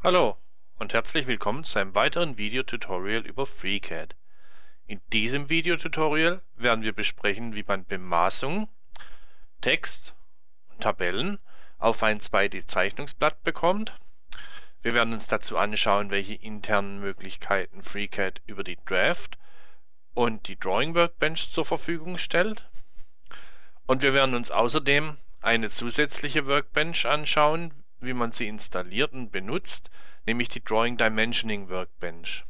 Hallo und herzlich willkommen zu einem weiteren Videotutorial über FreeCAD. In diesem Videotutorial werden wir besprechen, wie man Bemaßungen, Text und Tabellen auf ein 2D-Zeichnungsblatt bekommt. Wir werden uns dazu anschauen, welche internen Möglichkeiten FreeCAD über die Draft und die Drawing Workbench zur Verfügung stellt. Und wir werden uns außerdem eine zusätzliche Workbench anschauen, wie man sie installiert und benutzt, nämlich die Drawing Dimensioning Workbench.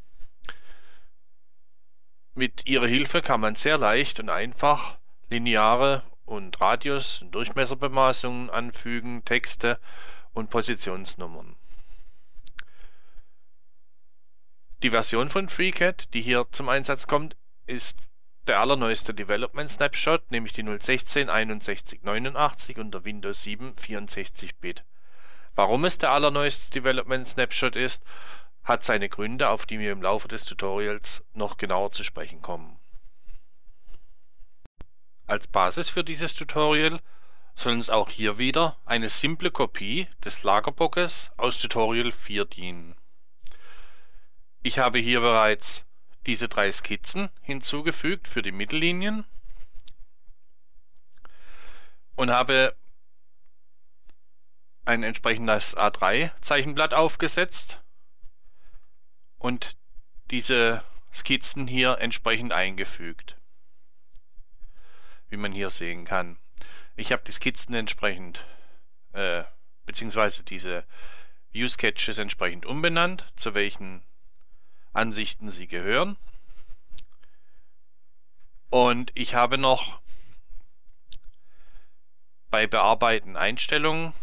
Mit ihrer Hilfe kann man sehr leicht und einfach lineare und Radius- und Durchmesserbemaßungen anfügen, Texte und Positionsnummern. Die Version von FreeCAD, die hier zum Einsatz kommt, ist der allerneueste Development Snapshot, nämlich die 016 6189 unter Windows 7 64-Bit. Warum es der allerneueste Development Snapshot ist, hat seine Gründe, auf die wir im Laufe des Tutorials noch genauer zu sprechen kommen. Als Basis für dieses Tutorial soll uns auch hier wieder eine simple Kopie des Lagerbockes aus Tutorial 4 dienen. Ich habe hier bereits diese 3 Skizzen hinzugefügt für die Mittellinien und habe ein entsprechendes A3-Zeichenblatt aufgesetzt und diese Skizzen hier entsprechend eingefügt, wie man hier sehen kann. Ich habe die Skizzen entsprechend, beziehungsweise diese View Sketches entsprechend umbenannt, zu welchen Ansichten sie gehören. Und ich habe noch bei Bearbeiten Einstellungen,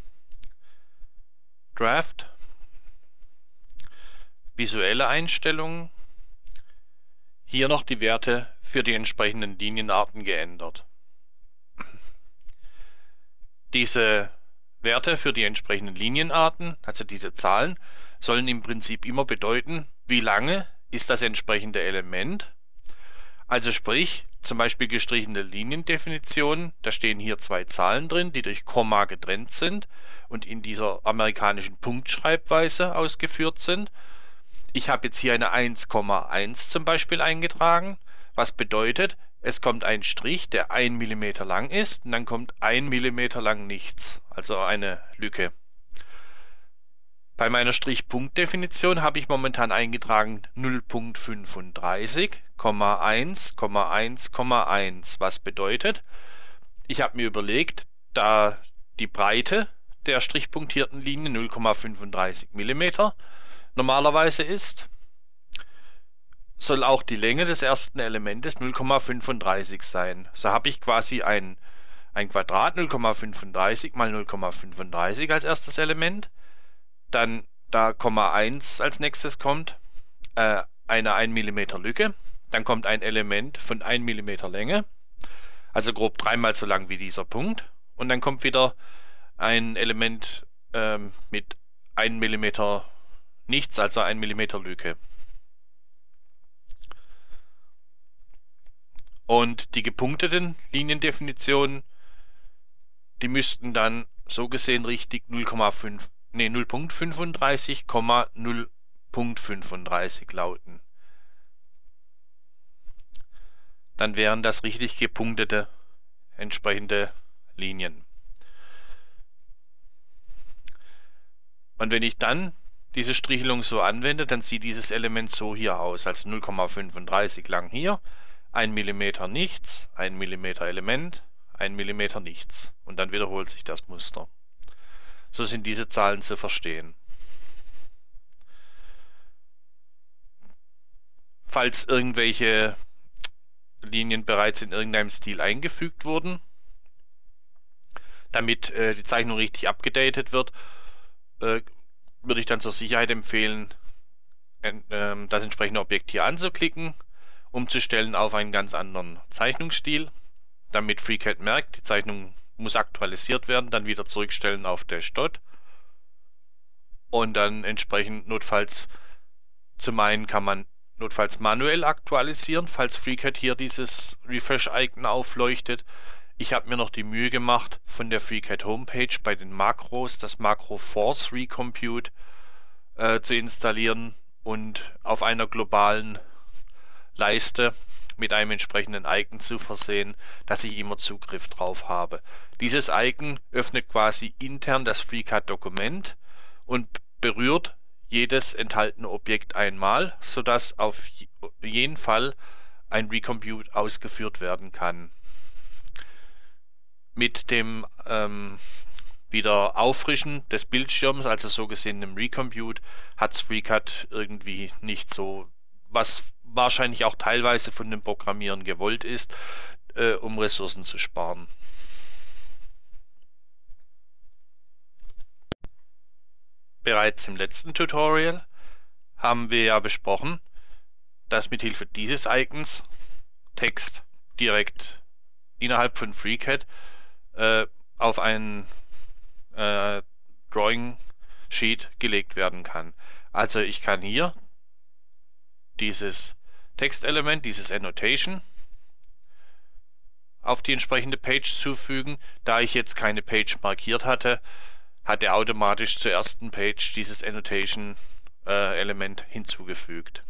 Draft, visuelle Einstellungen, hier noch die Werte für die entsprechenden Linienarten geändert. Diese Werte für die entsprechenden Linienarten, also diese Zahlen, sollen im Prinzip immer bedeuten, wie lange ist das entsprechende Element. Also sprich, zum Beispiel gestrichene Liniendefinitionen, da stehen hier 2 Zahlen drin, die durch Komma getrennt sind und in dieser amerikanischen Punktschreibweise ausgeführt sind. Ich habe jetzt hier eine 1,1 zum Beispiel eingetragen, was bedeutet, es kommt ein Strich, der 1 mm lang ist, und dann kommt 1 mm lang nichts, also eine Lücke. Bei meiner Strichpunktdefinition habe ich momentan eingetragen 0.35, 1,1,1,1, was bedeutet, ich habe mir überlegt, da die Breite der strichpunktierten Linie 0,35 mm normalerweise ist, soll auch die Länge des ersten Elementes 0,35 sein. So habe ich quasi ein Quadrat 0,35 mal 0,35 als erstes Element. Dann, da Komma 1 als nächstes kommt, eine 1 mm Lücke. Dann kommt ein Element von 1 mm Länge, also grob 3-mal so lang wie dieser Punkt. Und dann kommt wieder ein Element mit 1 mm nichts, also 1 mm Lücke. Und die gepunkteten Liniendefinitionen, die müssten dann so gesehen richtig 0.35,0.35 lauten. Dann wären das richtig gepunktete entsprechende Linien. Und wenn ich dann diese Strichelung so anwende, dann sieht dieses Element so hier aus, also 0,35 lang hier, 1 mm nichts, 1 mm Element, 1 mm nichts. Und dann wiederholt sich das Muster. So sind diese Zahlen zu verstehen. Falls irgendwelche Linien bereits in irgendeinem Stil eingefügt wurden, damit die Zeichnung richtig abgedatet wird, würde ich dann zur Sicherheit empfehlen, das entsprechende Objekt hier anzuklicken, umzustellen auf einen ganz anderen Zeichnungsstil, damit FreeCAD merkt, die Zeichnung muss aktualisiert werden, dann wieder zurückstellen auf Dash-Dot und dann entsprechend notfalls, zum einen kann man notfalls manuell aktualisieren, falls FreeCAD hier dieses Refresh-Icon aufleuchtet. Ich habe mir noch die Mühe gemacht, von der FreeCAD Homepage bei den Makros das Makro Force Recompute zu installieren und auf einer globalen Leiste mit einem entsprechenden Icon zu versehen, dass ich immer Zugriff drauf habe. Dieses Icon öffnet quasi intern das FreeCAD-Dokument und berührt jedes enthaltene Objekt einmal, sodass auf jeden Fall ein Recompute ausgeführt werden kann. Mit dem wieder Auffrischen des Bildschirms, also so gesehen im Recompute, hat FreeCAD irgendwie nicht so, was wahrscheinlich auch teilweise von dem Programmieren gewollt ist, um Ressourcen zu sparen. Bereits im letzten Tutorial haben wir ja besprochen, dass mithilfe dieses Icons Text direkt innerhalb von FreeCAD auf ein Drawing Sheet gelegt werden kann. Also ich kann hier dieses Textelement, dieses Annotation auf die entsprechende Page zufügen. Da ich jetzt keine Page markiert hatte, hat er automatisch zur ersten Page dieses Annotation Element hinzugefügt.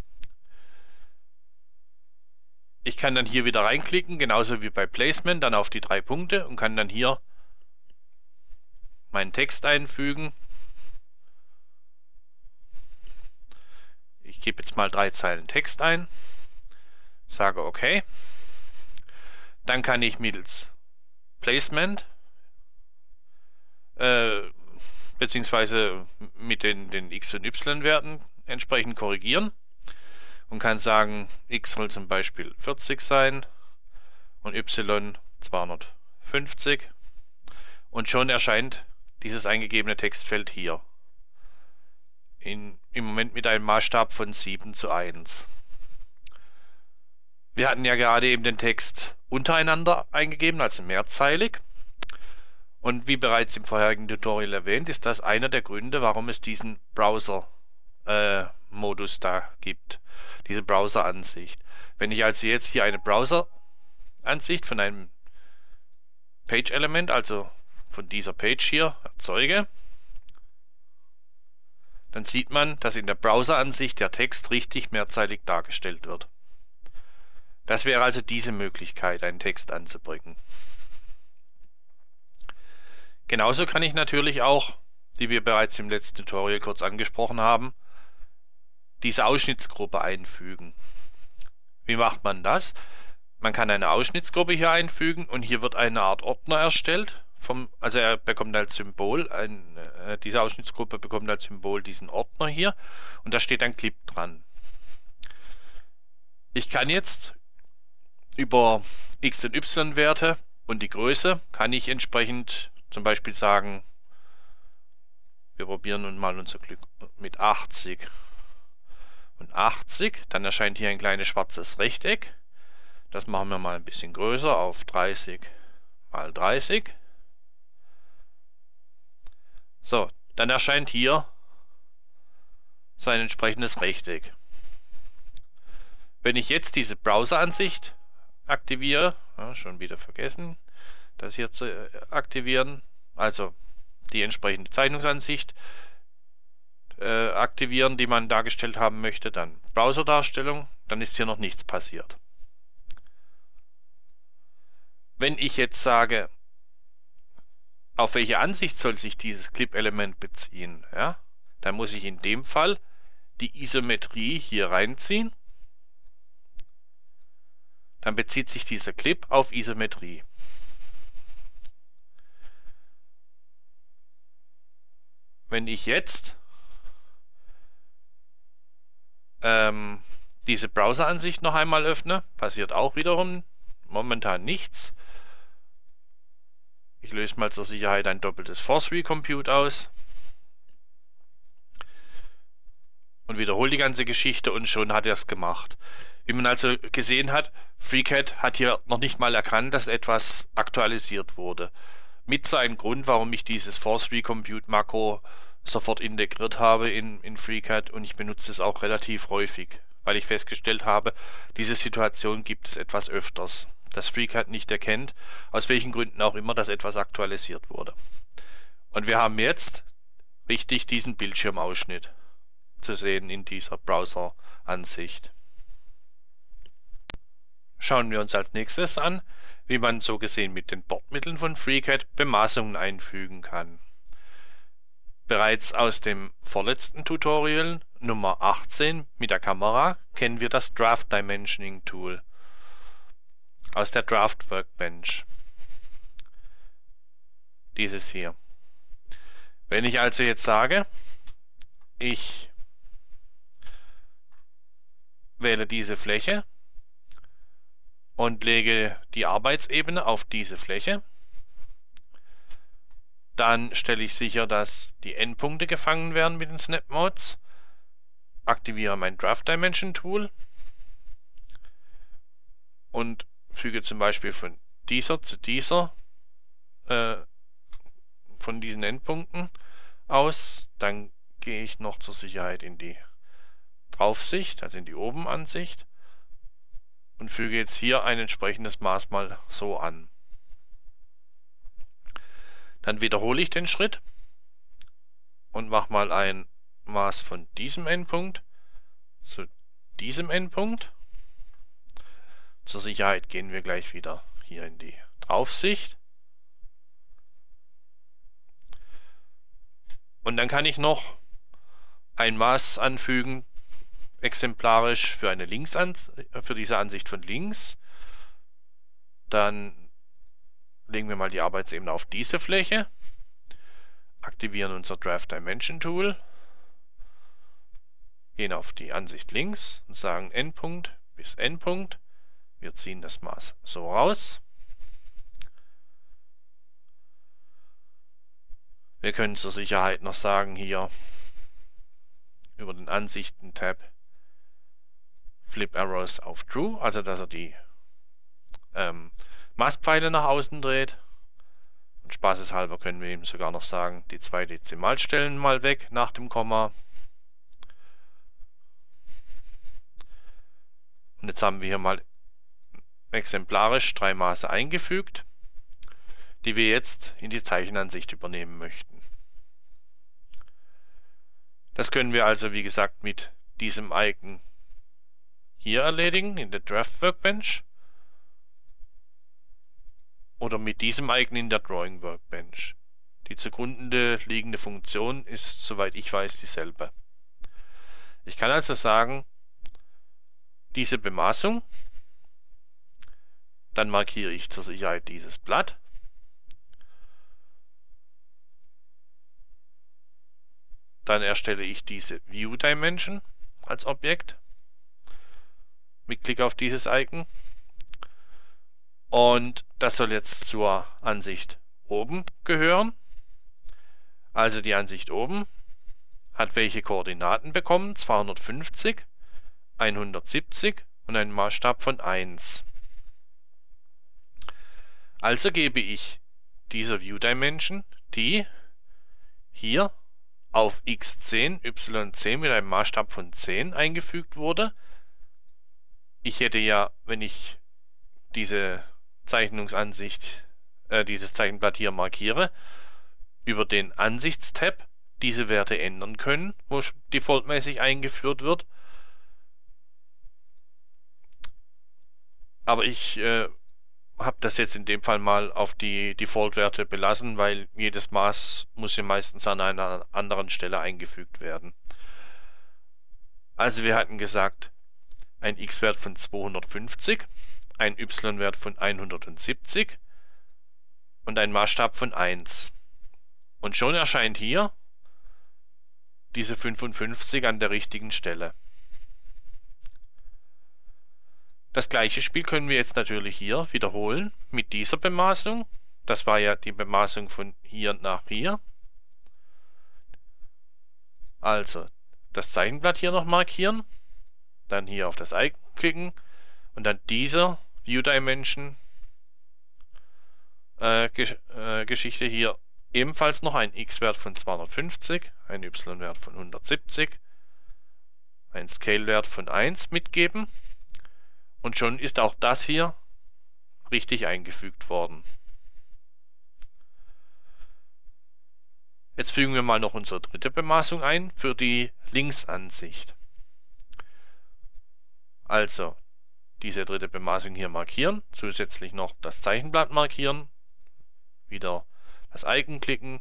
Ich kann dann hier wieder reinklicken, genauso wie bei Placement, dann auf die 3 Punkte und kann dann hier meinen Text einfügen. Ich gebe jetzt mal 3 Zeilen Text ein, sage OK. Dann kann ich mittels Placement beziehungsweise mit den X- und Y-Werten entsprechend korrigieren und kann sagen, X soll zum Beispiel 40 sein und Y 250 und schon erscheint dieses eingegebene Textfeld hier. Im Moment mit einem Maßstab von 7:1. Wir hatten ja gerade eben den Text untereinander eingegeben, also mehrzeilig. Und wie bereits im vorherigen Tutorial erwähnt, ist das einer der Gründe, warum es diesen Browser-Modus da gibt, diese Browser-Ansicht. Wenn ich also jetzt hier eine Browser-Ansicht von einem Page-Element, also von dieser Page hier, erzeuge, dann sieht man, dass in der Browser-Ansicht der Text richtig mehrzeilig dargestellt wird. Das wäre also diese Möglichkeit, einen Text anzubringen. Genauso kann ich natürlich auch, die wir bereits im letzten Tutorial kurz angesprochen haben, diese Ausschnittsgruppe einfügen. Wie macht man das? Man kann eine Ausschnittsgruppe hier einfügen und hier wird eine Art Ordner erstellt. Also er bekommt als Symbol, diese Ausschnittsgruppe bekommt als Symbol diesen Ordner hier und da steht ein Clip dran. Ich kann jetzt über X- und Y-Werte und die Größe kann ich entsprechend zum Beispiel sagen, wir probieren nun mal unser Glück mit 80 und 80, dann erscheint hier ein kleines schwarzes Rechteck. Das machen wir mal ein bisschen größer auf 30 mal 30. So, dann erscheint hier so ein entsprechendes Rechteck. Wenn ich jetzt diese Browser-Ansicht aktiviere, schon wieder vergessen, das hier zu aktivieren, also die entsprechende Zeichnungsansicht aktivieren, die man dargestellt haben möchte, dann Browser-Darstellung, dann ist hier noch nichts passiert. Wenn ich jetzt sage, auf welche Ansicht soll sich dieses Clip-Element beziehen, ja, dann muss ich in dem Fall die Isometrie hier reinziehen. Dann bezieht sich dieser Clip auf Isometrie. Wenn ich jetzt diese Browser-Ansicht noch einmal öffne, passiert auch wiederum momentan nichts. Ich löse mal zur Sicherheit ein doppeltes Force Recompute aus und wiederhole die ganze Geschichte und schon hat er es gemacht. Wie man also gesehen hat, FreeCAD hat hier noch nicht mal erkannt, dass etwas aktualisiert wurde. Mit so einem Grund, warum ich dieses Force Recompute Makro sofort integriert habe in FreeCAD und ich benutze es auch relativ häufig, weil ich festgestellt habe, diese Situation gibt es etwas öfters, dass FreeCAD nicht erkennt, aus welchen Gründen auch immer, dass etwas aktualisiert wurde. Und wir haben jetzt richtig diesen Bildschirmausschnitt zu sehen in dieser Browser-Ansicht. Schauen wir uns als nächstes an, wie man so gesehen mit den Bordmitteln von FreeCAD Bemaßungen einfügen kann. Bereits aus dem vorletzten Tutorial Nummer 18 mit der Kamera kennen wir das Draft Dimensioning Tool aus der Draft Workbench. Dieses hier. Wenn ich also jetzt sage, ich wähle diese Fläche und lege die Arbeitsebene auf diese Fläche, dann stelle ich sicher, dass die Endpunkte gefangen werden mit den Snap Modes, aktiviere mein Draft Dimension Tool und füge zum Beispiel von dieser zu dieser von diesen Endpunkten aus. Dann gehe ich noch zur Sicherheit in die Draufsicht, also in die Obenansicht, und füge jetzt hier ein entsprechendes Maß mal so an. Dann wiederhole ich den Schritt und mache mal ein Maß von diesem Endpunkt zu diesem Endpunkt. Zur Sicherheit gehen wir gleich wieder hier in die Draufsicht. Und dann kann ich noch ein Maß anfügen, exemplarisch für eine für diese Ansicht von links. Dann legen wir mal die Arbeitsebene auf diese Fläche, aktivieren unser Draft Dimension Tool, gehen auf die Ansicht links und sagen Endpunkt bis Endpunkt. Wir ziehen das Maß so raus. Wir können zur Sicherheit noch sagen hier über den Ansichten-Tab Flip Arrows auf True, also dass er die Maßpfeile nach außen dreht. Und spaßeshalber können wir ihm sogar noch sagen, die 2 Dezimalstellen mal weg nach dem Komma. Und jetzt haben wir hier mal exemplarisch 3 Maße eingefügt, die wir jetzt in die Zeichenansicht übernehmen möchten. Das können wir also, wie gesagt, mit diesem Icon hier erledigen, in der Draft Workbench, oder mit diesem Icon in der Drawing Workbench. Die zugrunde liegende Funktion ist, soweit ich weiß, dieselbe. Ich kann also sagen, diese Bemaßung, dann markiere ich zur Sicherheit dieses Blatt. Dann erstelle ich diese View Dimension als Objekt mit Klick auf dieses Icon. Und das soll jetzt zur Ansicht oben gehören. Also die Ansicht oben hat welche Koordinaten bekommen? 250, 170 und einen Maßstab von 1. Also gebe ich dieser View Dimension, die hier auf x10, y10 mit einem Maßstab von 10 eingefügt wurde. Ich hätte ja, wenn ich diese Zeichnungsansicht, dieses Zeichenblatt hier markiere, über den Ansichtstab diese Werte ändern können, wo defaultmäßig eingeführt wird. Aber ich habe das jetzt in dem Fall mal auf die Default-Werte belassen, weil jedes Maß muss ja meistens an einer anderen Stelle eingefügt werden. Also wir hatten gesagt, ein x-Wert von 250, ein y-Wert von 170 und ein Maßstab von 1. Und schon erscheint hier diese 55 an der richtigen Stelle. Das gleiche Spiel können wir jetzt natürlich hier wiederholen mit dieser Bemaßung. Das war ja die Bemaßung von hier nach hier. Also das Zeichenblatt hier noch markieren, dann hier auf das Icon klicken und dann dieser View Dimension Geschichte hier ebenfalls noch ein x-Wert von 250, ein y-Wert von 170, ein Scale-Wert von 1 mitgeben. Und schon ist auch das hier richtig eingefügt worden. Jetzt fügen wir mal noch unsere dritte Bemaßung ein für die Linksansicht. Also diese dritte Bemaßung hier markieren, zusätzlich noch das Zeichenblatt markieren, wieder das Icon klicken.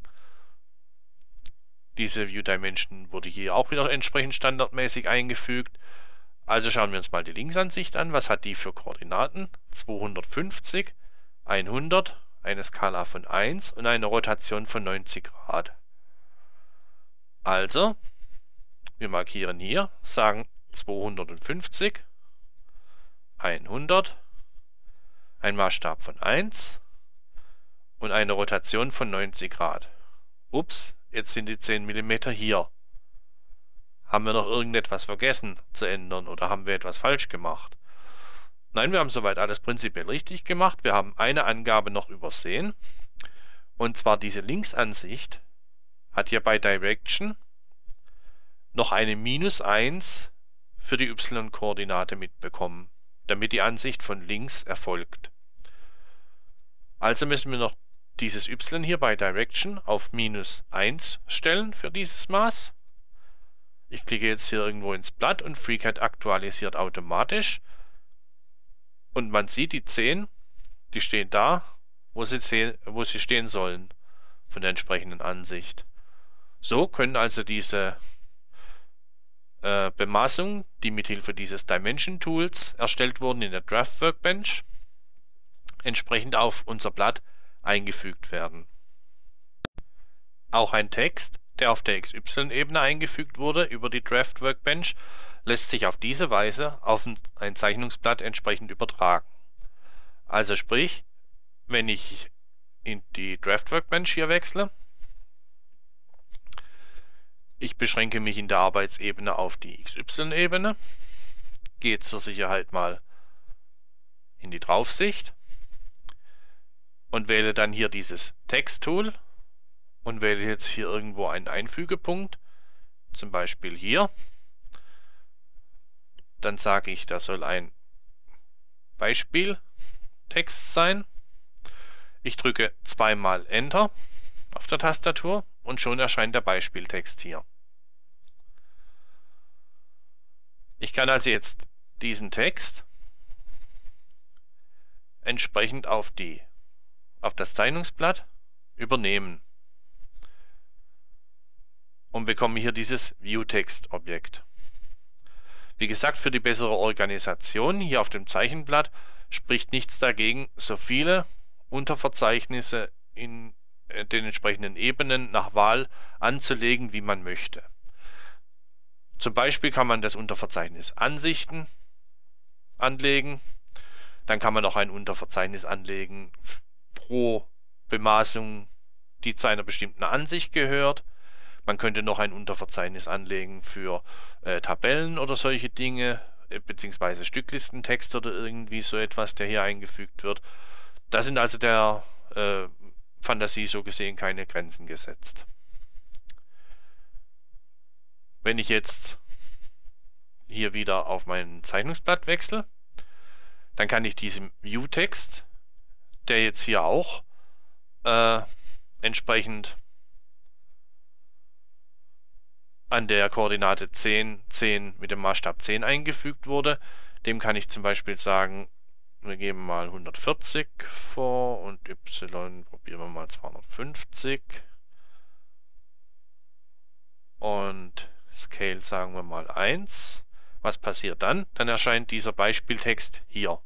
Diese View Dimension wurde hier auch wieder entsprechend standardmäßig eingefügt. Also schauen wir uns mal die Linksansicht an. Was hat die für Koordinaten? 250, 100, eine Skala von 1 und eine Rotation von 90 Grad. Also, wir markieren hier, sagen 250, 100, ein Maßstab von 1 und eine Rotation von 90 Grad. Ups, jetzt sind die 10 mm hier. Haben wir noch irgendetwas vergessen zu ändern oder haben wir etwas falsch gemacht? Nein, wir haben soweit alles prinzipiell richtig gemacht. Wir haben eine Angabe noch übersehen. Und zwar diese Linksansicht hat hier bei Direction noch eine -1 für die y-Koordinate mitbekommen, damit die Ansicht von links erfolgt. Also müssen wir noch dieses y hier bei Direction auf -1 stellen für dieses Maß. Ich klicke jetzt hier irgendwo ins Blatt und FreeCAD aktualisiert automatisch. Und man sieht die 10, die stehen da, wo sie stehen sollen, von der entsprechenden Ansicht. So können also diese Bemaßungen, die mithilfe dieses Dimension Tools erstellt wurden in der Draft Workbench, entsprechend auf unser Blatt eingefügt werden. Auch ein Text, der auf der XY-Ebene eingefügt wurde über die Draft Workbench, lässt sich auf diese Weise auf ein Zeichnungsblatt entsprechend übertragen. Also sprich, wenn ich in die Draft Workbench hier wechsle, ich beschränke mich in der Arbeitsebene auf die XY-Ebene, gehe zur Sicherheit mal in die Draufsicht und wähle dann hier dieses Text-Tool und wähle jetzt hier irgendwo einen Einfügepunkt, zum Beispiel hier. Dann sage ich, das soll ein Beispieltext sein. Ich drücke zweimal Enter auf der Tastatur und schon erscheint der Beispieltext hier. Ich kann also jetzt diesen Text entsprechend auf das Zeichnungsblatt übernehmen und bekomme hier dieses View-Text-Objekt. Wie gesagt, für die bessere Organisation hier auf dem Zeichenblatt spricht nichts dagegen, so viele Unterverzeichnisse in den entsprechenden Ebenen nach Wahl anzulegen, wie man möchte. Zum Beispiel kann man das Unterverzeichnis Ansichten anlegen. Dann kann man auch ein Unterverzeichnis anlegen pro Bemaßung, die zu einer bestimmten Ansicht gehört. Man könnte noch ein Unterverzeichnis anlegen für Tabellen oder solche Dinge, beziehungsweise Stücklistentext oder irgendwie so etwas, der hier eingefügt wird. Da sind also der Fantasie so gesehen keine Grenzen gesetzt. Wenn ich jetzt hier wieder auf mein Zeichnungsblatt wechsle, dann kann ich diesem View-Text, der jetzt hier auch entsprechend an der Koordinate 10, 10 mit dem Maßstab 10 eingefügt wurde, dem kann ich zum Beispiel sagen, wir geben mal 140 vor und y probieren wir mal 250 und Scale sagen wir mal 1. Was passiert dann? Dann erscheint dieser Beispieltext hier.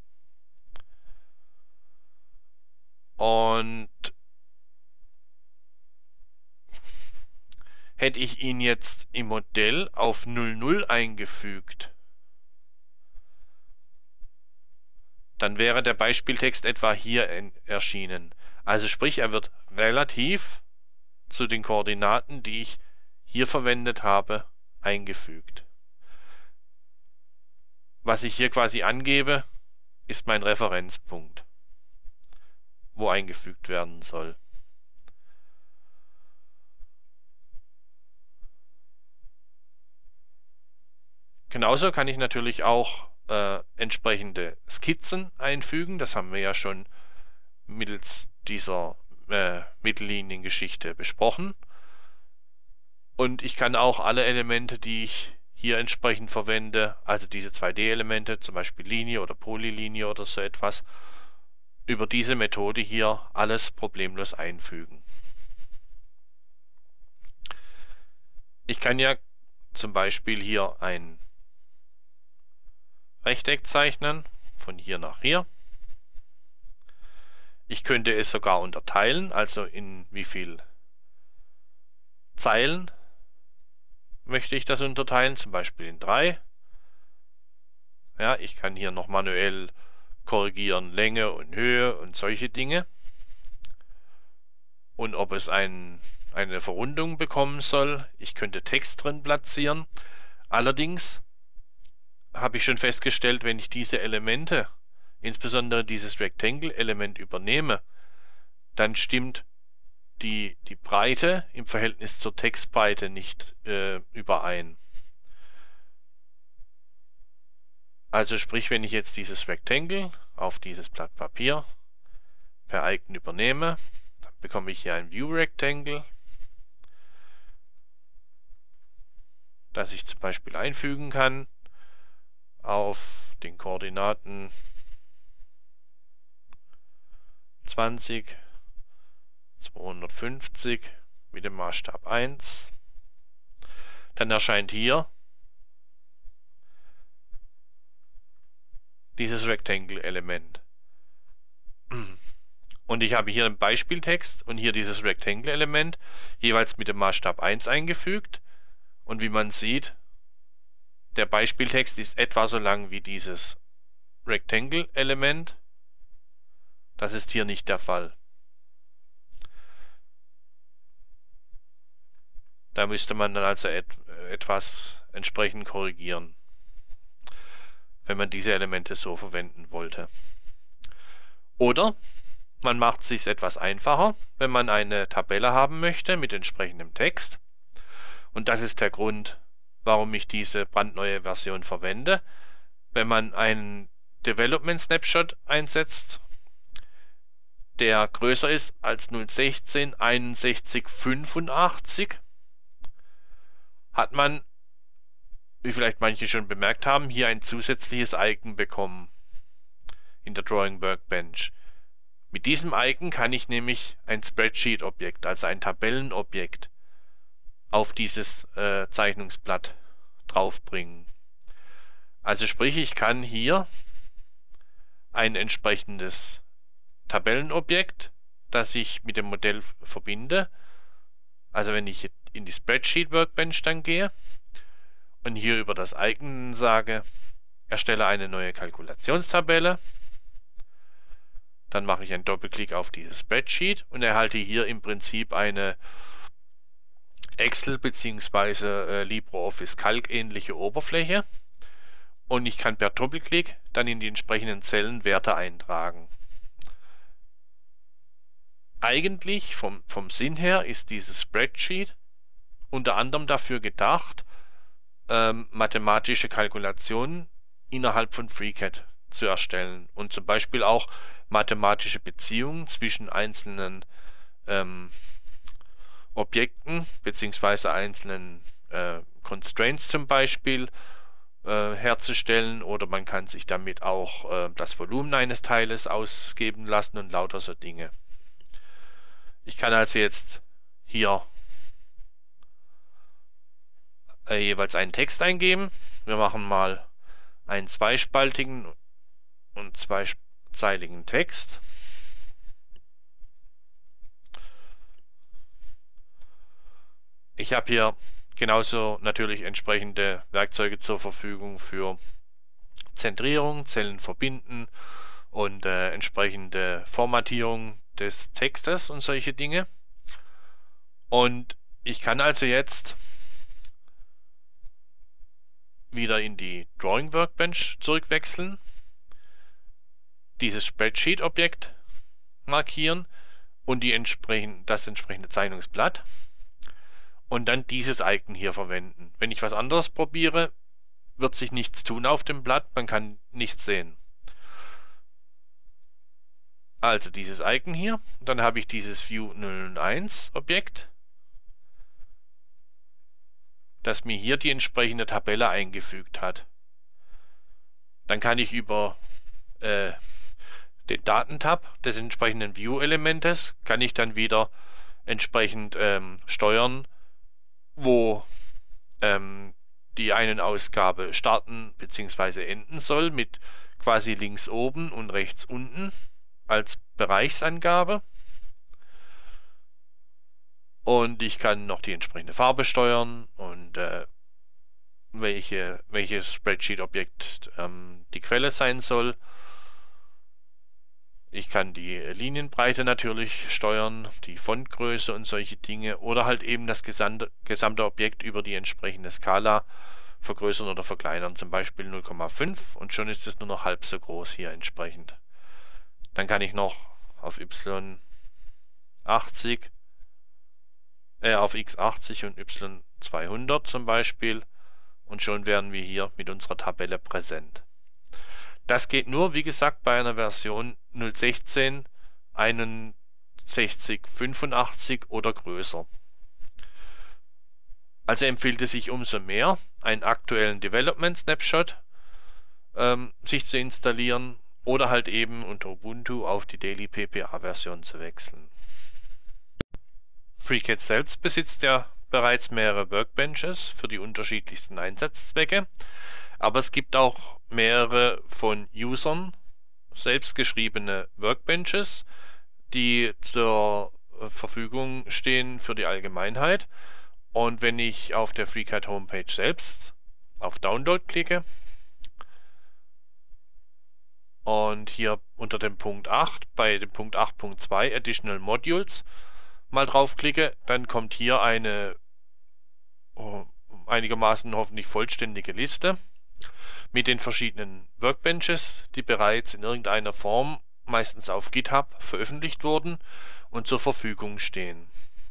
Und hätte ich ihn jetzt im Modell auf 00 eingefügt, dann wäre der Beispieltext etwa hier erschienen. Also sprich, er wird relativ zu den Koordinaten, die ich hier verwendet habe, eingefügt. Was ich hier quasi angebe, ist mein Referenzpunkt, wo eingefügt werden soll. Genauso kann ich natürlich auch entsprechende Skizzen einfügen. Das haben wir ja schon mittels dieser Mittelliniengeschichte besprochen. Und ich kann auch alle Elemente, die ich hier entsprechend verwende, also diese 2D-Elemente, zum Beispiel Linie oder Polylinie oder so etwas, über diese Methode hier alles problemlos einfügen. Ich kann ja zum Beispiel hier ein Rechteck zeichnen, von hier nach hier. Ich könnte es sogar unterteilen, also in wie viel Zeilen möchte ich das unterteilen, zum Beispiel in 3. Ja, ich kann hier noch manuell korrigieren, Länge und Höhe und solche Dinge. Und ob es eine Verrundung bekommen soll. Ich könnte Text drin platzieren. Allerdings habe ich schon festgestellt, wenn ich diese Elemente, insbesondere dieses Rectangle-Element übernehme, dann stimmt die Breite im Verhältnis zur Textbreite nicht überein. Also sprich, wenn ich jetzt dieses Rectangle auf dieses Blatt Papier per Icon übernehme, dann bekomme ich hier ein View Rectangle, das ich zum Beispiel einfügen kann auf den Koordinaten 20, 250 mit dem Maßstab 1. Dann erscheint hier dieses Rectangle-Element. Und ich habe hier einen Beispieltext und hier dieses Rectangle-Element jeweils mit dem Maßstab 1 eingefügt. Und wie man sieht, der Beispieltext ist etwa so lang wie dieses Rectangle-Element. Das ist hier nicht der Fall. Da müsste man dann also etwas entsprechend korrigieren, wenn man diese Elemente so verwenden wollte. Oder man macht es sich etwas einfacher, wenn man eine Tabelle haben möchte mit entsprechendem Text. Und das ist der Grund, warum ich diese brandneue Version verwende. Wenn man einen Development Snapshot einsetzt, der größer ist als 016 61 85, hat man, wie vielleicht manche schon bemerkt haben, hier ein zusätzliches Icon bekommen in der Drawing Workbench. Mit diesem Icon kann ich nämlich ein Spreadsheet-Objekt, also ein Tabellenobjekt, auf dieses Zeichnungsblatt draufbringen. Also sprich, ich kann hier ein entsprechendes Tabellenobjekt, das ich mit dem Modell verbinde. Also wenn ich in die Spreadsheet Workbench dann gehe und hier über das Icon sage, erstelle eine neue Kalkulationstabelle, dann mache ich einen Doppelklick auf dieses Spreadsheet und erhalte hier im Prinzip eine Excel bzw. LibreOffice Calc ähnliche Oberfläche und ich kann per Doppelklick dann in die entsprechenden Zellen Werte eintragen. Eigentlich vom Sinn her ist dieses Spreadsheet unter anderem dafür gedacht, mathematische Kalkulationen innerhalb von FreeCAD zu erstellen und zum Beispiel auch mathematische Beziehungen zwischen einzelnen Objekten bzw. einzelnen Constraints zum Beispiel herzustellen, oder man kann sich damit auch das Volumen eines Teiles ausgeben lassen und lauter so Dinge. Ich kann also jetzt hier jeweils einen Text eingeben. Wir machen mal einen zweispaltigen und zweizeiligen Text. Ich habe hier genauso natürlich entsprechende Werkzeuge zur Verfügung für Zentrierung, Zellen verbinden und entsprechende Formatierung des Textes und solche Dinge. Und ich kann also jetzt wieder in die Drawing Workbench zurückwechseln, dieses Spreadsheet-Objekt markieren und das entsprechende Zeichnungsblatt und dann dieses Icon hier verwenden. Wenn ich was anderes probiere, wird sich nichts tun auf dem Blatt, man kann nichts sehen. Also dieses Icon hier, dann habe ich dieses View 001 Objekt. das mir hier die entsprechende Tabelle eingefügt hat. Dann kann ich über den Datentab des entsprechenden View-Elementes, kann ich dann wieder entsprechend steuern, wo die einen Ausgabe starten bzw. enden soll, mit quasi links oben und rechts unten als Bereichsangabe. Und ich kann noch die entsprechende Farbe steuern und welches Spreadsheet-Objekt die Quelle sein soll. Ich kann die Linienbreite natürlich steuern, die Fontgröße und solche Dinge oder halt eben das gesamte Objekt über die entsprechende Skala vergrößern oder verkleinern, zum Beispiel 0,5 und schon ist es nur noch halb so groß hier entsprechend. Dann kann ich noch auf Y80, auf X80 und Y200 zum Beispiel und schon wären wir hier mit unserer Tabelle präsent. Das geht nur, wie gesagt, bei einer Version 0.16, 61, 85 oder größer. Also empfiehlt es sich umso mehr, einen aktuellen Development Snapshot sich zu installieren oder halt eben unter Ubuntu auf die Daily PPA-Version zu wechseln. FreeCAD selbst besitzt ja bereits mehrere Workbenches für die unterschiedlichsten Einsatzzwecke, aber es gibt auch mehrere von Usern selbst geschriebene Workbenches, die zur Verfügung stehen für die Allgemeinheit. Und wenn ich auf der FreeCAD Homepage selbst auf Download klicke und hier unter dem Punkt 8 bei dem Punkt 8.2 Additional Modules mal draufklicke, dann kommt hier eine einigermaßen hoffentlich vollständige Liste mit den verschiedenen Workbenches, die bereits in irgendeiner Form, meistens auf GitHub, veröffentlicht wurden und zur Verfügung stehen.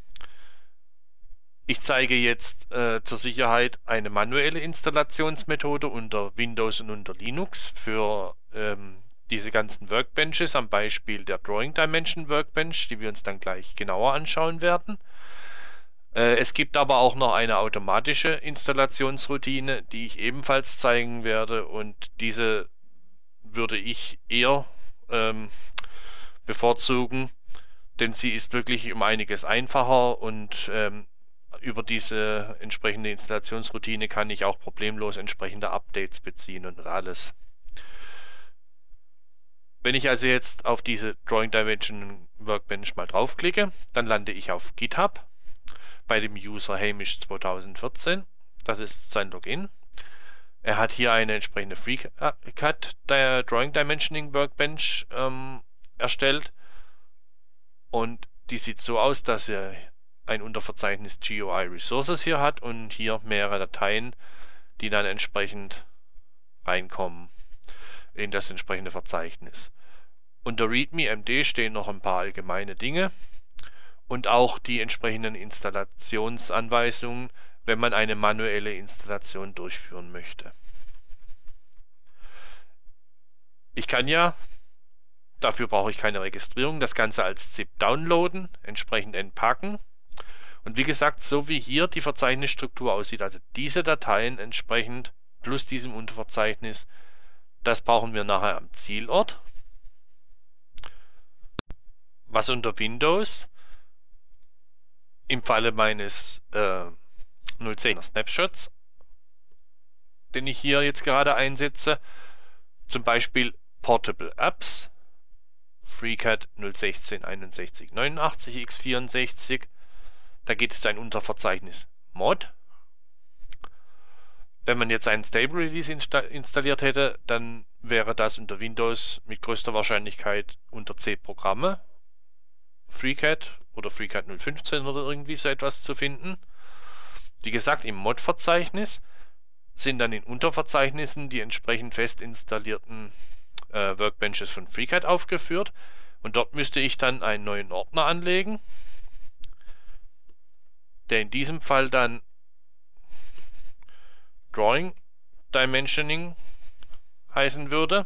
Ich zeige jetzt zur Sicherheit eine manuelle Installationsmethode unter Windows und unter Linux für diese ganzen Workbenches am Beispiel der Drawing Dimension Workbench, die wir uns dann gleich genauer anschauen werden. Es gibt aber auch noch eine automatische Installationsroutine, die ich ebenfalls zeigen werde und diese würde ich eher bevorzugen, denn sie ist wirklich um einiges einfacher und über diese entsprechende Installationsroutine kann ich auch problemlos entsprechende Updates beziehen und alles. Wenn ich also jetzt auf diese Drawing Dimension Workbench mal draufklicke, dann lande ich auf GitHub bei dem User Hamish 2014. Das ist sein Login. Er hat hier eine entsprechende FreeCAD Drawing Dimensioning Workbench erstellt und die sieht so aus, dass er ein Unterverzeichnis GUI Resources hier hat und hier mehrere Dateien, die dann entsprechend reinkommen in das entsprechende Verzeichnis. Unter README-MD stehen noch ein paar allgemeine Dinge und auch die entsprechenden Installationsanweisungen, wenn man eine manuelle Installation durchführen möchte. Ich kann ja, dafür brauche ich keine Registrierung, das Ganze als ZIP downloaden, entsprechend entpacken. Und wie gesagt, so wie hier die Verzeichnisstruktur aussieht, also diese Dateien entsprechend plus diesem Unterverzeichnis, das brauchen wir nachher am Zielort. Was unter Windows im Falle meines 0.10er Snapshots, den ich hier jetzt gerade einsetze, zum Beispiel Portable Apps, FreeCAD 0.16 61 89 x64, da geht es ein Unterverzeichnis Mod. Wenn man jetzt einen Stable Release installiert hätte, dann wäre das unter Windows mit größter Wahrscheinlichkeit unter C Programme, FreeCAD oder FreeCAD 0.15 oder irgendwie so etwas zu finden. Wie gesagt, im Mod-Verzeichnis sind dann in Unterverzeichnissen die entsprechend fest installierten Workbenches von FreeCAD aufgeführt und dort müsste ich dann einen neuen Ordner anlegen, der in diesem Fall dann Drawing Dimensioning heißen würde.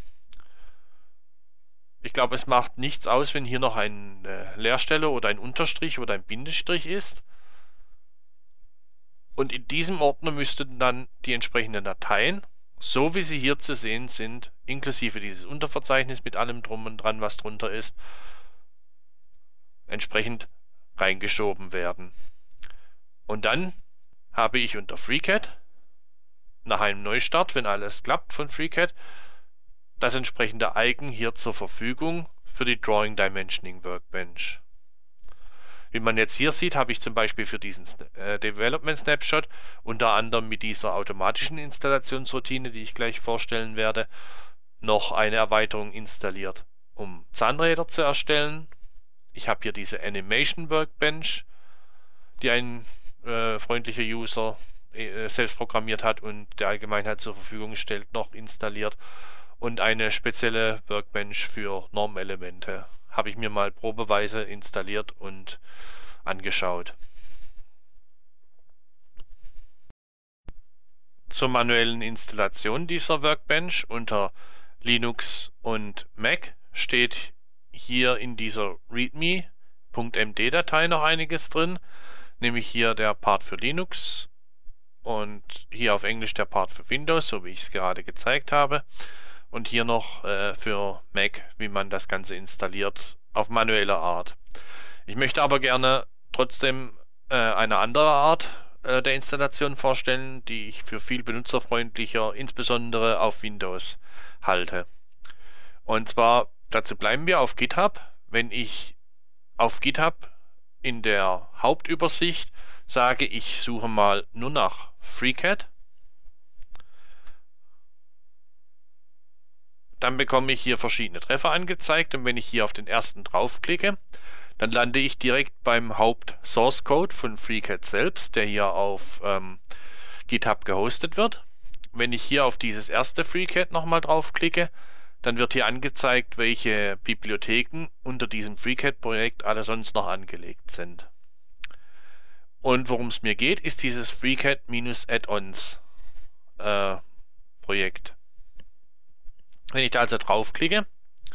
Ich glaube, es macht nichts aus, wenn hier noch eine Leerstelle oder ein Unterstrich oder ein Bindestrich ist. Und in diesem Ordner müssten dann die entsprechenden Dateien, so wie sie hier zu sehen sind, inklusive dieses Unterverzeichnis mit allem drum und dran, was drunter ist, entsprechend reingeschoben werden. Und dann habe ich unter FreeCAD nach einem Neustart, wenn alles klappt von FreeCAD, das entsprechende Icon hier zur Verfügung für die Drawing Dimensioning Workbench. Wie man jetzt hier sieht, habe ich zum Beispiel für diesen Development Snapshot unter anderem mit dieser automatischen Installationsroutine, die ich gleich vorstellen werde, noch eine Erweiterung installiert, um Zahnräder zu erstellen. Ich habe hier diese Animation Workbench, die ein freundlicher User selbst programmiert hat und der Allgemeinheit zur Verfügung stellt, noch installiert. Und eine spezielle Workbench für Normelemente habe ich mir mal probeweise installiert und angeschaut. Zur manuellen Installation dieser Workbench unter Linux und Mac steht hier in dieser readme.md-Datei noch einiges drin, nämlich hier der Part für Linux und hier auf Englisch der Part für Windows, so wie ich es gerade gezeigt habe. Und hier noch für Mac, wie man das Ganze installiert, auf manuelle Art. Ich möchte aber gerne trotzdem eine andere Art der Installation vorstellen, die ich für viel benutzerfreundlicher, insbesondere auf Windows, halte. Und zwar, dazu bleiben wir auf GitHub. Wenn ich auf GitHub in der Hauptübersicht sage, ich suche mal nur nach FreeCAD, dann bekomme ich hier verschiedene Treffer angezeigt und wenn ich hier auf den ersten draufklicke, dann lande ich direkt beim Haupt-Source Code von FreeCAD selbst, der hier auf GitHub gehostet wird. Wenn ich hier auf dieses erste FreeCAD nochmal draufklicke, dann wird hier angezeigt, welche Bibliotheken unter diesem FreeCAD-Projekt alle sonst noch angelegt sind. Und worum es mir geht, ist dieses FreeCAD-Add-ons Projekt. Wenn ich da also draufklicke,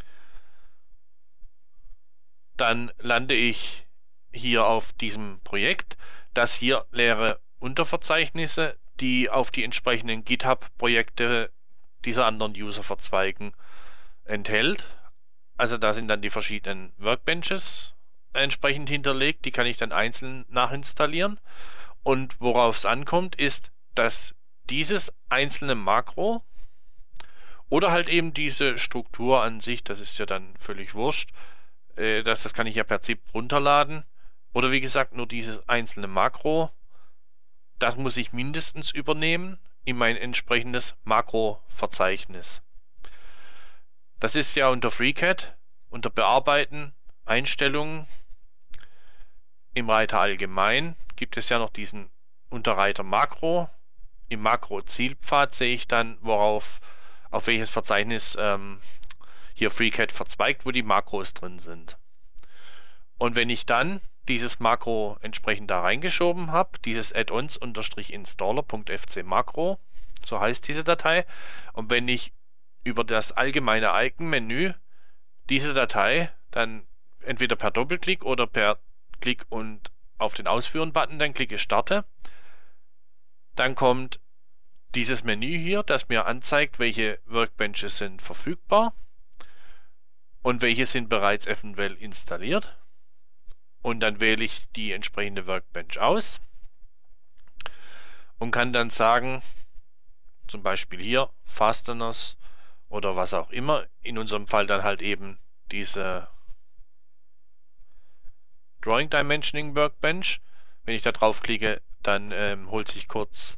dann lande ich hier auf diesem Projekt, das hier leere Unterverzeichnisse, die auf die entsprechenden GitHub-Projekte dieser anderen User-Verzweigen enthält. Also da sind dann die verschiedenen Workbenches entsprechend hinterlegt, die kann ich dann einzeln nachinstallieren. Und worauf es ankommt, ist, dass dieses einzelne Makro oder halt eben diese Struktur an sich, das ist ja dann völlig wurscht, das kann ich ja per ZIP runterladen. Oder wie gesagt, nur dieses einzelne Makro, das muss ich mindestens übernehmen in mein entsprechendes Makroverzeichnis. Das ist ja unter FreeCAD, unter Bearbeiten, Einstellungen, im Reiter Allgemein gibt es ja noch diesen Unterreiter Makro. Im Makro-Zielpfad sehe ich dann, auf welches Verzeichnis hier FreeCAD verzweigt, wo die Makros drin sind. Und wenn ich dann dieses Makro entsprechend da reingeschoben habe, dieses addons-installer.fc Makro, so heißt diese Datei, und wenn ich über das allgemeine Icon-Menü diese Datei dann entweder per Doppelklick oder per Klick und auf den Ausführen-Button dann klicke Starte, dann kommt dieses Menü hier, das mir anzeigt, welche Workbenches sind verfügbar und welche sind bereits eventuell installiert. Und dann wähle ich die entsprechende Workbench aus und kann dann sagen, zum Beispiel hier Fasteners oder was auch immer, in unserem Fall dann halt eben diese Drawing Dimensioning Workbench. Wenn ich da drauf klicke, dann holt sich kurz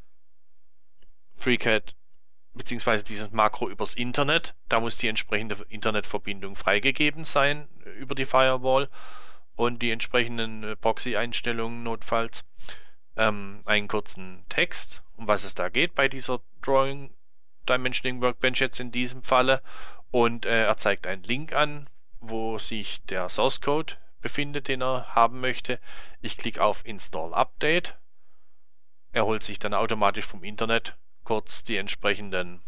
FreeCAD bzw. dieses Makro übers Internet. Da muss die entsprechende Internetverbindung freigegeben sein über die Firewall und die entsprechenden Proxy-Einstellungen notfalls. Einen kurzen Text, um was es da geht bei dieser Drawing Dimensioning Workbench jetzt in diesem Falle, und er zeigt einen Link an, wo sich der Source Code befindet, den er haben möchte. Ich klicke auf Install Update. Er holt sich dann automatisch vom Internet kurz die entsprechenden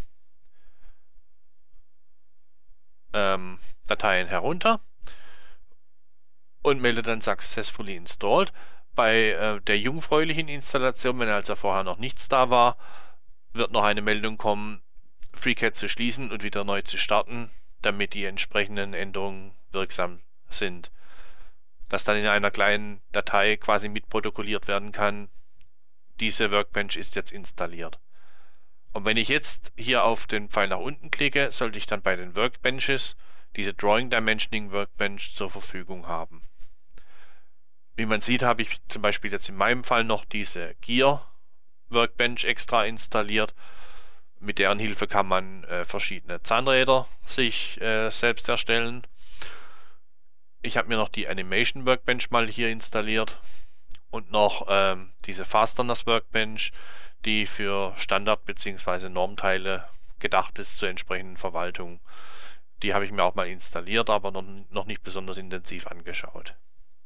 Dateien herunter und meldet dann Successfully Installed. Bei der jungfräulichen Installation, wenn also vorher noch nichts da war, wird noch eine Meldung kommen, FreeCAD zu schließen und wieder neu zu starten, damit die entsprechenden Änderungen wirksam sind. Dass dann in einer kleinen Datei quasi mitprotokolliert werden kann, diese Workbench ist jetzt installiert. Und wenn ich jetzt hier auf den Pfeil nach unten klicke, sollte ich dann bei den Workbenches diese Drawing Dimensioning Workbench zur Verfügung haben. Wie man sieht, habe ich zum Beispiel jetzt in meinem Fall noch diese Gear Workbench extra installiert. Mit deren Hilfe kann man verschiedene Zahnräder sich selbst erstellen. Ich habe mir noch die Animation Workbench mal hier installiert und noch diese Fasterners Workbench, die für Standard- bzw. Normteile gedacht ist zur entsprechenden Verwaltung. Die habe ich mir auch mal installiert, aber noch nicht besonders intensiv angeschaut.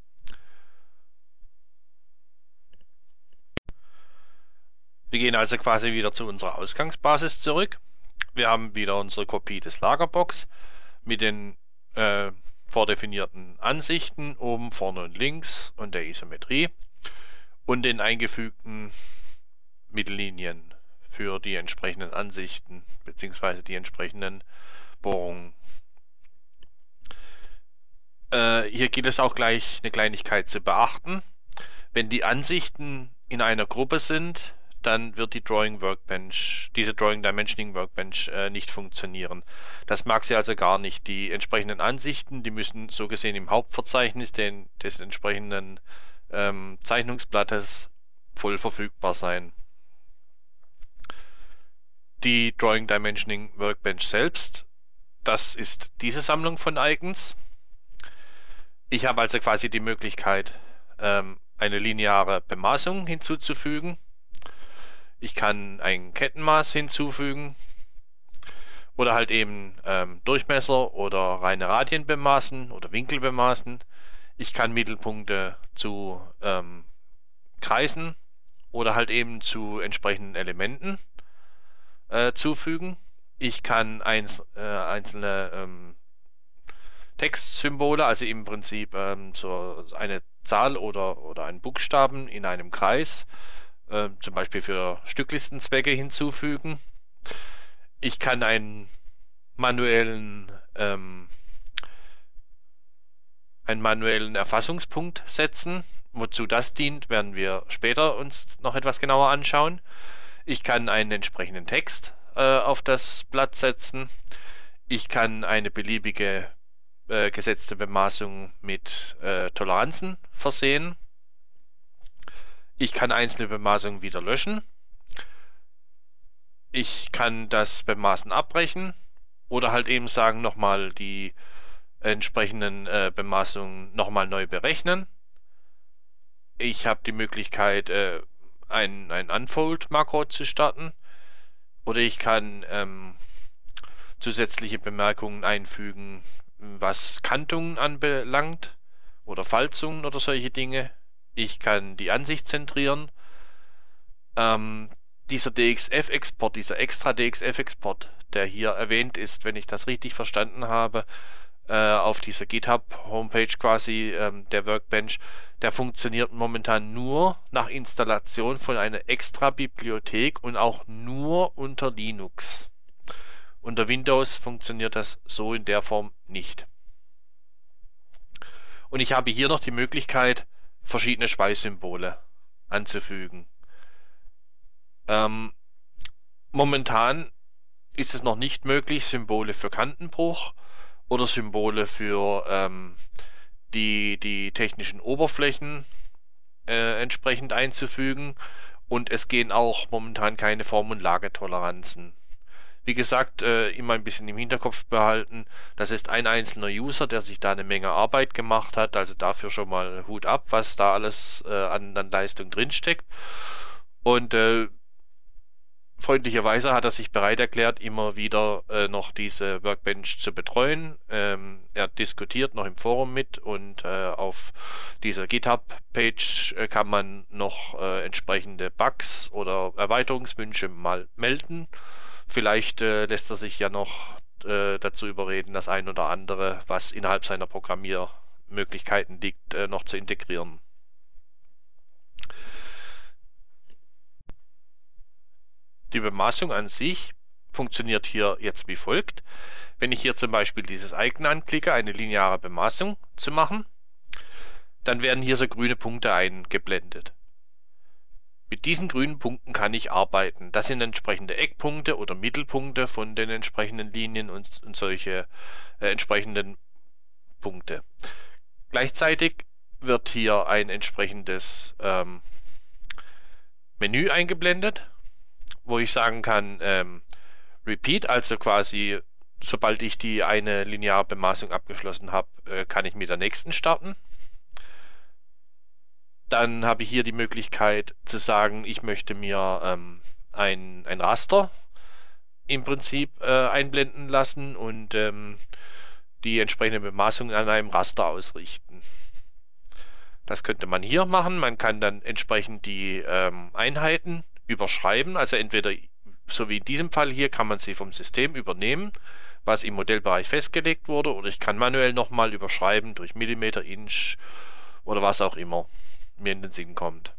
Wir gehen also quasi wieder zu unserer Ausgangsbasis zurück. Wir haben wieder unsere Kopie des Lagerbox mit den vordefinierten Ansichten oben, vorne und links und der Isometrie und den eingefügten Mittellinien für die entsprechenden Ansichten bzw. die entsprechenden Bohrungen. Hier gilt es auch gleich eine Kleinigkeit zu beachten. Wenn die Ansichten in einer Gruppe sind, dann wird die diese Drawing Dimensioning Workbench nicht funktionieren. Das mag sie also gar nicht. Die entsprechenden Ansichten, die müssen so gesehen im Hauptverzeichnis des entsprechenden Zeichnungsblattes voll verfügbar sein. Die Drawing Dimensioning Workbench selbst, das ist diese Sammlung von Icons. Ich habe also quasi die Möglichkeit, eine lineare Bemaßung hinzuzufügen. Ich kann ein Kettenmaß hinzufügen oder halt eben Durchmesser oder reine Radien bemaßen oder Winkel bemaßen. Ich kann Mittelpunkte zu Kreisen oder halt eben zu entsprechenden Elementen zufügen. Ich kann einzelne Textsymbole, also im Prinzip so eine Zahl oder einen Buchstaben in einem Kreis, zum Beispiel für Stücklistenzwecke hinzufügen. Ich kann einen manuellen Erfassungspunkt setzen. Wozu das dient, werden wir später uns noch etwas genauer anschauen. Ich kann einen entsprechenden Text auf das Blatt setzen. Ich kann eine beliebige gesetzte Bemaßung mit Toleranzen versehen. Ich kann einzelne Bemaßungen wieder löschen. Ich kann das Bemaßen abbrechen oder halt eben sagen, nochmal die entsprechenden Bemaßungen nochmal neu berechnen. Ich habe die Möglichkeit, ein Unfold-Makro zu starten oder ich kann zusätzliche Bemerkungen einfügen, was Kantungen anbelangt oder Falzungen oder solche Dinge. Ich kann die Ansicht zentrieren. Dieser DXF-Export, dieser extra DXF-Export, der hier erwähnt ist, wenn ich das richtig verstanden habe, auf dieser GitHub-Homepage quasi der Workbench, der funktioniert momentan nur nach Installation von einer extra Bibliothek und auch nur unter Linux. Unter Windows funktioniert das so in der Form nicht. Und ich habe hier noch die Möglichkeit, verschiedene Schweißsymbole anzufügen. Momentan ist es noch nicht möglich, Symbole für Kantenbruch oder Symbole für die technischen Oberflächen entsprechend einzufügen. Und es gehen auch momentan keine Form- und Lagetoleranzen. Wie gesagt, immer ein bisschen im Hinterkopf behalten, das ist ein einzelner User, der sich da eine Menge Arbeit gemacht hat, also dafür schon mal Hut ab, was da alles an Leistung drinsteckt. Und freundlicherweise hat er sich bereit erklärt, immer wieder noch diese Workbench zu betreuen. Er diskutiert noch im Forum mit und auf dieser GitHub-Page kann man noch entsprechende Bugs oder Erweiterungswünsche mal melden. Vielleicht lässt er sich ja noch dazu überreden, das ein oder andere, was innerhalb seiner Programmiermöglichkeiten liegt, noch zu integrieren. Die Bemaßung an sich funktioniert hier jetzt wie folgt. Wenn ich hier zum Beispiel dieses Icon anklicke, eine lineare Bemaßung zu machen, dann werden hier so grüne Punkte eingeblendet. Mit diesen grünen Punkten kann ich arbeiten. Das sind entsprechende Eckpunkte oder Mittelpunkte von den entsprechenden Linien und solche entsprechenden Punkte. Gleichzeitig wird hier ein entsprechendes Menü eingeblendet, wo ich sagen kann, Repeat, also quasi, sobald ich die eine lineare Bemaßung abgeschlossen habe, kann ich mit der nächsten starten. Dann habe ich hier die Möglichkeit zu sagen, ich möchte mir ein Raster im Prinzip einblenden lassen und die entsprechende Bemaßung an einem Raster ausrichten. Das könnte man hier machen. Man kann dann entsprechend die Einheiten überschreiben. Also entweder, so wie in diesem Fall hier, kann man sie vom System übernehmen, was im Modellbereich festgelegt wurde, oder ich kann manuell nochmal überschreiben durch Millimeter, Inch oder was auch immer mir in den Sinn kommt.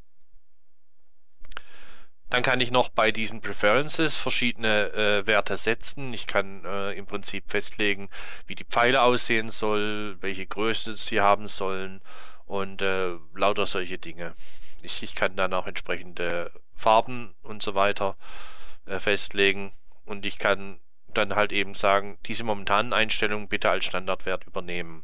Dann kann ich noch bei diesen Preferences verschiedene Werte setzen. Ich kann im Prinzip festlegen, wie die Pfeile aussehen sollen, welche Größe sie haben sollen und lauter solche Dinge. Ich kann dann auch entsprechende Farben und so weiter festlegen und ich kann dann halt eben sagen, diese momentanen Einstellungen bitte als Standardwert übernehmen.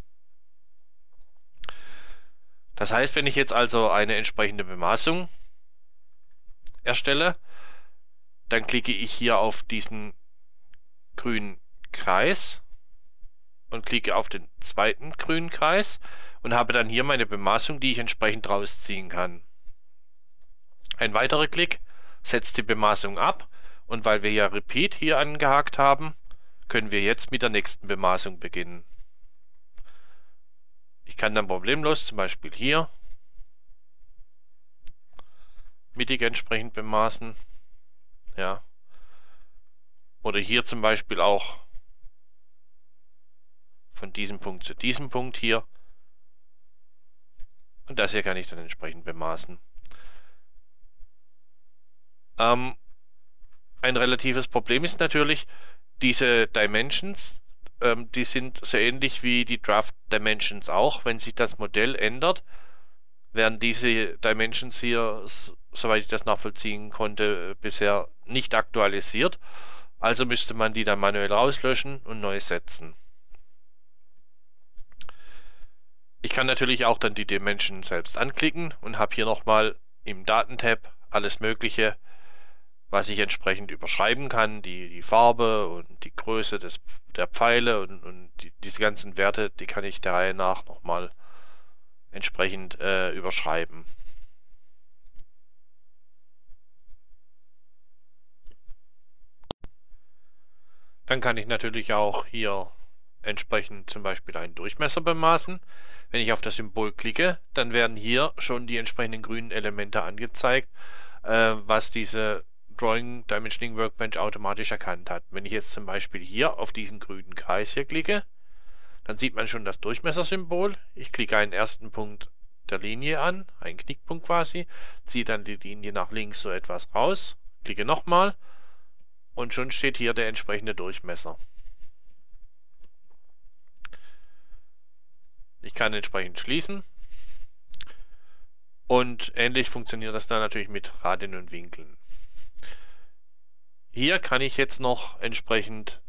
Das heißt, wenn ich jetzt also eine entsprechende Bemaßung erstelle, dann klicke ich hier auf diesen grünen Kreis und klicke auf den zweiten grünen Kreis und habe dann hier meine Bemaßung, die ich entsprechend rausziehen kann. Ein weiterer Klick setzt die Bemaßung ab und weil wir ja Repeat hier angehakt haben, können wir jetzt mit der nächsten Bemaßung beginnen. Ich kann dann problemlos zum Beispiel hier mittig entsprechend bemaßen. Ja. Oder hier zum Beispiel auch von diesem Punkt zu diesem Punkt hier. Und das hier kann ich dann entsprechend bemaßen. Ein relatives Problem ist natürlich, diese Dimensions, die sind so ähnlich wie die Draft Dimensions auch. Wenn sich das Modell ändert, werden diese Dimensions hier, soweit ich das nachvollziehen konnte, bisher nicht aktualisiert. Also müsste man die dann manuell rauslöschen und neu setzen. Ich kann natürlich auch dann die Dimension selbst anklicken und habe hier nochmal im Datentab alles Mögliche, was ich entsprechend überschreiben kann, die Farbe und die Größe der Pfeile und diese ganzen Werte, die kann ich der Reihe nach nochmal entsprechend überschreiben. Dann kann ich natürlich auch hier entsprechend zum Beispiel einen Durchmesser bemaßen. Wenn ich auf das Symbol klicke, dann werden hier schon die entsprechenden grünen Elemente angezeigt, was diese Drawing Dimensioning Workbench automatisch erkannt hat. Wenn ich jetzt zum Beispiel hier auf diesen grünen Kreis hier klicke, dann sieht man schon das Durchmessersymbol. Ich klicke einen ersten Punkt der Linie an, einen Knickpunkt quasi, ziehe dann die Linie nach links so etwas raus, klicke nochmal und schon steht hier der entsprechende Durchmesser. Ich kann entsprechend schließen und ähnlich funktioniert das dann natürlich mit Radien und Winkeln. Hier kann ich jetzt noch entsprechend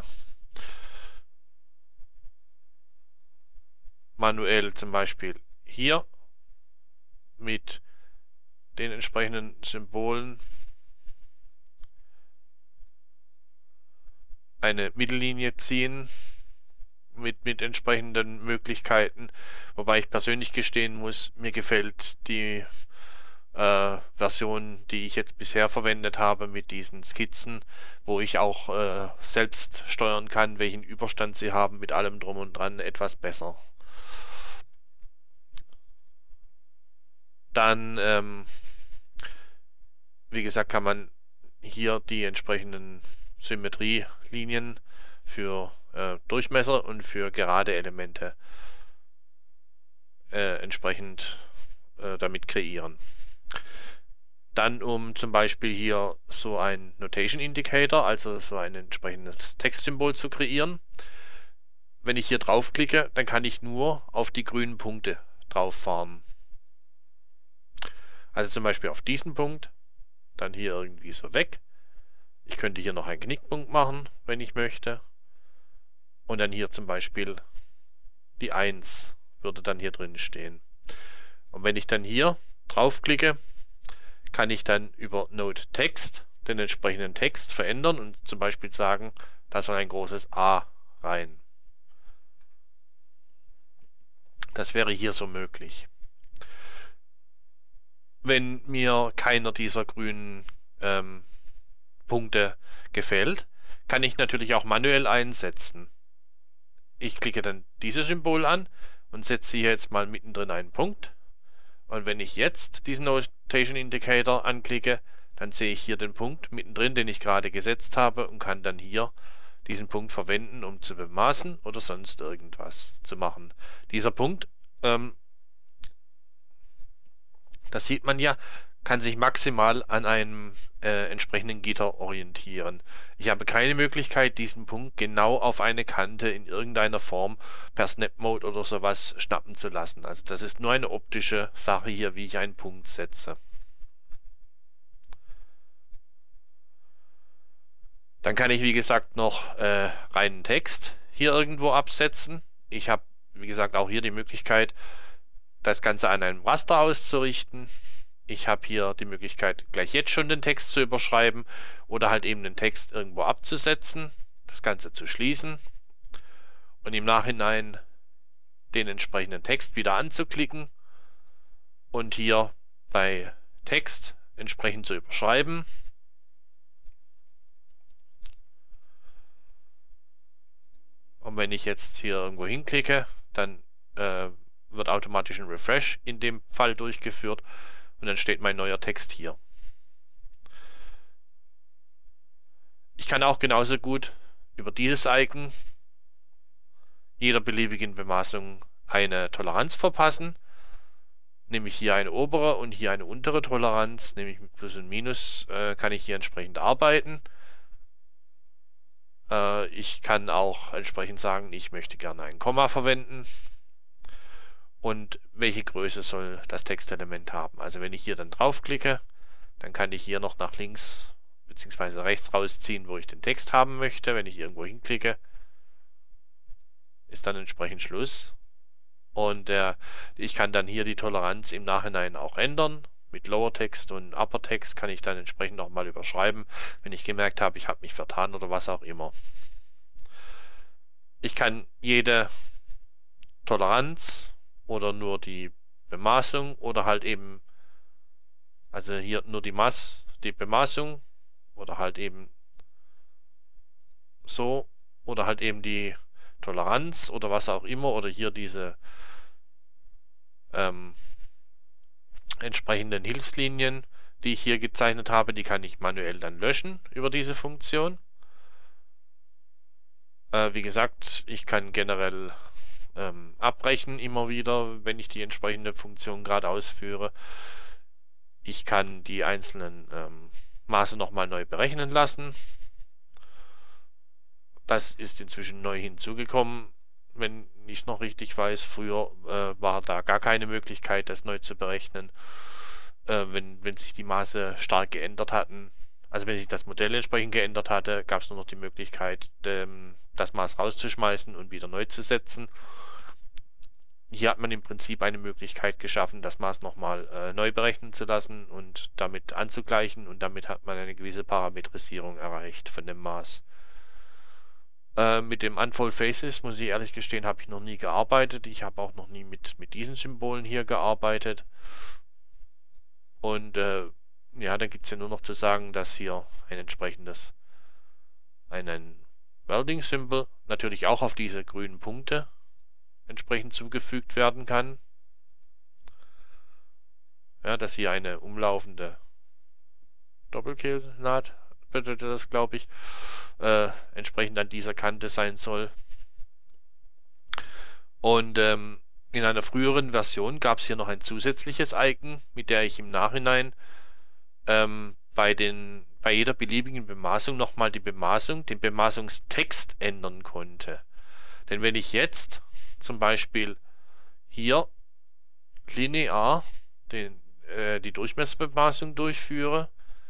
manuell zum Beispiel hier mit den entsprechenden Symbolen eine Mittellinie ziehen mit entsprechenden Möglichkeiten, wobei ich persönlich gestehen muss, mir gefällt die Version, die ich jetzt bisher verwendet habe mit diesen Skizzen, wo ich auch selbst steuern kann, welchen Überstand sie haben mit allem drum und dran, etwas besser. Dann, wie gesagt, kann man hier die entsprechenden Symmetrielinien für Durchmesser und für gerade Elemente entsprechend damit kreieren. Dann um zum Beispiel hier so ein Notation Indicator, also so ein entsprechendes Textsymbol zu kreieren. Wenn ich hier draufklicke, dann kann ich nur auf die grünen Punkte drauf fahren. Also zum Beispiel auf diesen Punkt, dann hier irgendwie so weg. Ich könnte hier noch einen Knickpunkt machen, wenn ich möchte. Und dann hier zum Beispiel die 1 würde dann hier drin stehen. Und wenn ich dann hier draufklicke, kann ich dann über Node Text den entsprechenden Text verändern und zum Beispiel sagen, da soll ein großes A rein. Das wäre hier so möglich. Wenn mir keiner dieser grünen Punkte gefällt, kann ich natürlich auch manuell einsetzen. Ich klicke dann dieses Symbol an und setze hier jetzt mal mittendrin einen Punkt. Und wenn ich jetzt diesen Notation Indicator anklicke, dann sehe ich hier den Punkt mittendrin, den ich gerade gesetzt habe und kann dann hier diesen Punkt verwenden, um zu bemaßen oder sonst irgendwas zu machen. Dieser Punkt, das sieht man ja, kann sich maximal an einem entsprechenden Gitter orientieren. Ich habe keine Möglichkeit, diesen Punkt genau auf eine Kante in irgendeiner Form per Snap Mode oder sowas schnappen zu lassen. Also das ist nur eine optische Sache hier, wie ich einen Punkt setze. Dann kann ich, wie gesagt, noch reinen Text hier irgendwo absetzen. Ich habe, wie gesagt, auch hier die Möglichkeit, das Ganze an einem Raster auszurichten. Ich habe hier die Möglichkeit, gleich jetzt schon den Text zu überschreiben oder halt eben den Text irgendwo abzusetzen, das Ganze zu schließen und im Nachhinein den entsprechenden Text wieder anzuklicken und hier bei Text entsprechend zu überschreiben. Und wenn ich jetzt hier irgendwo hinklicke, dann wird automatisch ein Refresh in dem Fall durchgeführt und dann steht mein neuer Text hier. Ich kann auch genauso gut über dieses Icon jeder beliebigen Bemaßung eine Toleranz verpassen. Nämlich hier eine obere und hier eine untere Toleranz, nämlich mit Plus und Minus kann ich hier entsprechend arbeiten. Ich kann auch entsprechend sagen, ich möchte gerne ein Komma verwenden. Und welche Größe soll das Textelement haben. Also wenn ich hier dann draufklicke, dann kann ich hier noch nach links bzw. rechts rausziehen, wo ich den Text haben möchte. Wenn ich irgendwo hinklicke, ist dann entsprechend Schluss. Und ich kann dann hier die Toleranz im Nachhinein auch ändern. Mit Lower Text und Upper Text kann ich dann entsprechend nochmal überschreiben, wenn ich gemerkt habe, ich habe mich vertan oder was auch immer. Ich kann jede Toleranz oder nur die Bemaßung oder halt eben, also hier nur die Bemaßung oder halt eben so oder halt eben die Toleranz oder was auch immer oder hier diese entsprechenden Hilfslinien, die ich hier gezeichnet habe, die kann ich manuell dann löschen über diese Funktion. Wie gesagt, ich kann generell abbrechen immer wieder, wenn ich die entsprechende Funktion gerade ausführe. Ich kann die einzelnen Maße nochmal neu berechnen lassen. Das ist inzwischen neu hinzugekommen, wenn ich es noch richtig weiß. Früher war da gar keine Möglichkeit, das neu zu berechnen, wenn sich die Maße stark geändert hatten. Also wenn sich das Modell entsprechend geändert hatte, gab es nur noch die Möglichkeit, das Maß rauszuschmeißen und wieder neu zu setzen. Hier hat man im Prinzip eine Möglichkeit geschaffen, das Maß nochmal neu berechnen zu lassen und damit anzugleichen und damit hat man eine gewisse Parametrisierung erreicht von dem Maß. Mit dem Unfold Faces, muss ich ehrlich gestehen, habe ich noch nie gearbeitet. Ich habe auch noch nie mit diesen Symbolen hier gearbeitet. Und ja, dann gibt es ja nur noch zu sagen, dass hier ein entsprechendes, einen Welding-Symbol natürlich auch auf diese grünen Punkte entsprechend zugefügt werden kann. Ja, dass hier eine umlaufende Doppelkehlnaht bedeutet das, glaube ich, entsprechend an dieser Kante sein soll. Und in einer früheren Version gab es hier noch ein zusätzliches Icon, mit der ich im Nachhinein bei jeder beliebigen Bemaßung nochmal die Bemaßung, den Bemaßungstext ändern konnte. Denn wenn ich jetzt zum Beispiel hier linear die Durchmesserbemaßung durchführe,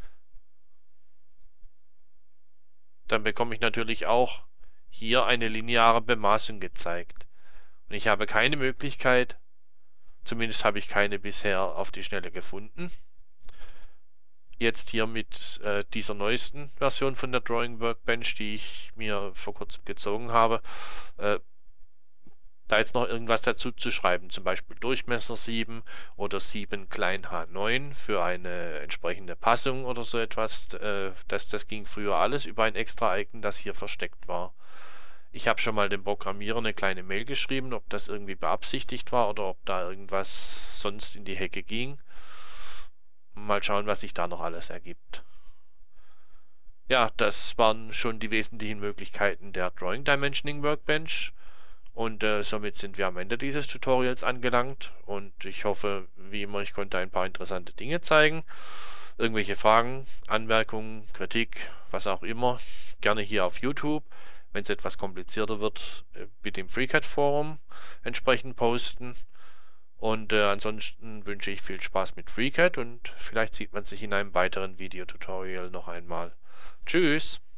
dann bekomme ich natürlich auch hier eine lineare Bemaßung gezeigt. Und ich habe keine Möglichkeit, zumindest habe ich keine bisher auf die Schnelle gefunden, jetzt hier mit dieser neuesten Version von der Drawing Workbench, die ich mir vor kurzem gezogen habe, äh, da jetzt noch irgendwas dazu zu schreiben, zum Beispiel Durchmesser 7 oder 7 klein h9 für eine entsprechende Passung oder so etwas. Das ging früher alles über ein extra Icon, das hier versteckt war. Ich habe schon mal dem Programmierer eine kleine Mail geschrieben, ob das irgendwie beabsichtigt war oder ob da irgendwas sonst in die Hecke ging. Mal schauen, was sich da noch alles ergibt. Ja, das waren schon die wesentlichen Möglichkeiten der Drawing Dimensioning Workbench. Und somit sind wir am Ende dieses Tutorials angelangt und ich hoffe, wie immer, ich konnte ein paar interessante Dinge zeigen. Irgendwelche Fragen, Anmerkungen, Kritik, was auch immer, gerne hier auf YouTube. Wenn es etwas komplizierter wird, mit dem FreeCAD Forum entsprechend posten. Und ansonsten wünsche ich viel Spaß mit FreeCAD und vielleicht sieht man sich in einem weiteren Videotutorial noch einmal. Tschüss!